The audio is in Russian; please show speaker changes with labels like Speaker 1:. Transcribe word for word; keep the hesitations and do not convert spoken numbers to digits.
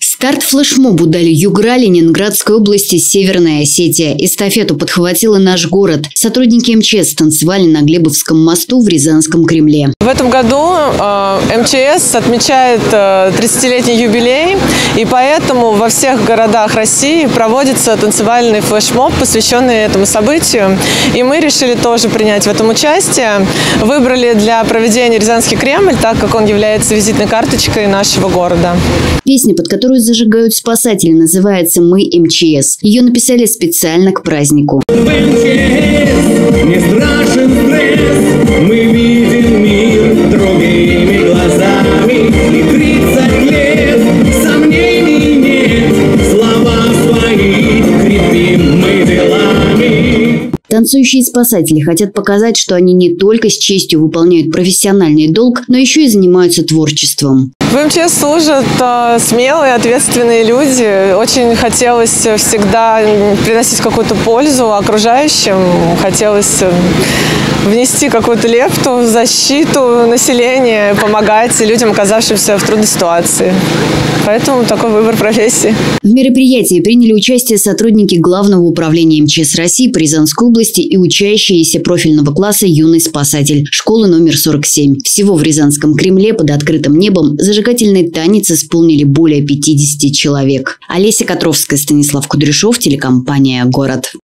Speaker 1: Старт флешмобу дали югра Ленинградской области Северная Осетия. Эстафету подхватила наш город. Сотрудники эм че эс танцевали на Глебовском мосту в Рязанском Кремле.
Speaker 2: В этом году э, эм че эс отмечает э, тридцатилетний юбилей, и поэтому во всех городах России проводится танцевальный флешмоб, посвященный этому событию. И мы решили тоже принять в этом участие. Выбрали для проведения Рязанский Кремль, так как он является визитной карточкой нашего города.
Speaker 1: Песня, под которую зажигают спасатели, называется «Мы эм че эс». Ее написали специально к празднику.
Speaker 3: В эм че эс не страшен стресс, мы видим мир другими глазами. И тридцать лет сомнений нет, слова свои крепим мы делами.
Speaker 1: Танцующие спасатели хотят показать, что они не только с честью выполняют профессиональный долг, но еще и занимаются творчеством.
Speaker 2: В эм че эс служат э, смелые, ответственные люди. Очень хотелось всегда приносить какую-то пользу окружающим. Хотелось внести какую-то лепту в защиту населения, помогать людям, оказавшимся в трудной ситуации. Поэтому такой выбор профессии.
Speaker 1: В мероприятии приняли участие сотрудники Главного управления эм че эс России по Рязанской области и учащиеся профильного класса «Юный спасатель» школы номер сорок семь. Всего в Рязанском Кремле под открытым небом зажигательный танец исполнили более пятидесяти человек. Олеся Котровская, Станислав Кудряшов, телекомпания «Город».